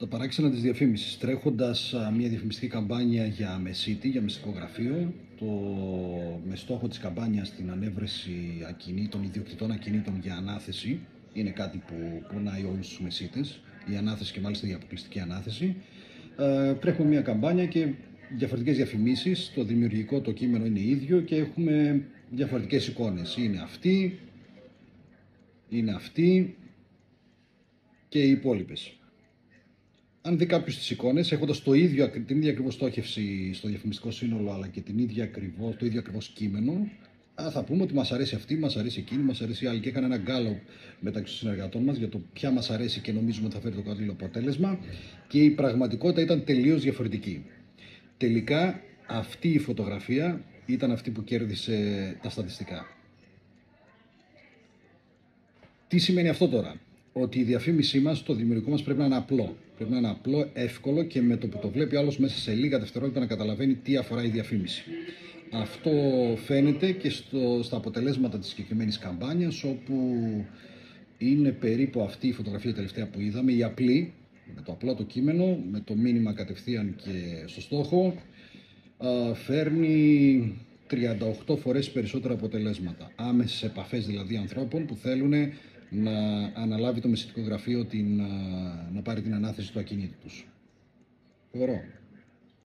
Τα παράξενα της διαφήμισης. Τρέχοντας μια διαφημιστική καμπάνια για μεσίτη, για μυστικό γραφείο, με στόχο της καμπάνιας την ανέβρεση ακινήτων, ιδιοκτητών ακινήτων για ανάθεση, είναι κάτι που πονάει όλους τους μεσίτες, η ανάθεση και μάλιστα η αποκλειστική ανάθεση. Τρέχουμε μια καμπάνια και διαφορετικές διαφημίσεις, το δημιουργικό, το κείμενο είναι ίδιο και έχουμε διαφορετικές εικόνες. Είναι αυτή και οι υπόλοιπες. Αν δει κάποιος τις εικόνες, έχοντας την ίδια ακριβώς στόχευση στο διαφημιστικό σύνολο, αλλά και το ίδιο ακριβώς κείμενο, θα πούμε ότι μας αρέσει αυτή, μας αρέσει εκείνη, μας αρέσει η άλλη. Και έκανα ένα γκάλωπ μεταξύ των συνεργατών μας για το ποια μας αρέσει και νομίζουμε ότι θα φέρει το κατάλληλο αποτέλεσμα. Και η πραγματικότητα ήταν τελείως διαφορετική. Τελικά, αυτή η φωτογραφία ήταν αυτή που κέρδισε τα στατιστικά. Τι σημαίνει αυτό τώρα? Ότι η διαφήμισή μας, το δημιουργικό μας πρέπει να είναι απλό. Πρέπει να είναι απλό, εύκολο και με το που το βλέπει άλλος μέσα σε λίγα δευτερόλεπτα να καταλαβαίνει τι αφορά η διαφήμιση. Αυτό φαίνεται και στα αποτελέσματα της συγκεκριμένης καμπάνιας, όπου είναι περίπου αυτή η φωτογραφία τελευταία που είδαμε, η απλή, με το απλό το κείμενο, με το μήνυμα κατευθείαν και στο στόχο, φέρνει 38 φορές περισσότερα αποτελέσματα. Άμεσες επαφές δηλαδή ανθρώπων που θέλουν να αναλάβει το μεσητικό γραφείο να πάρει την ανάθεση του ακινήτου τους. Φοβερό.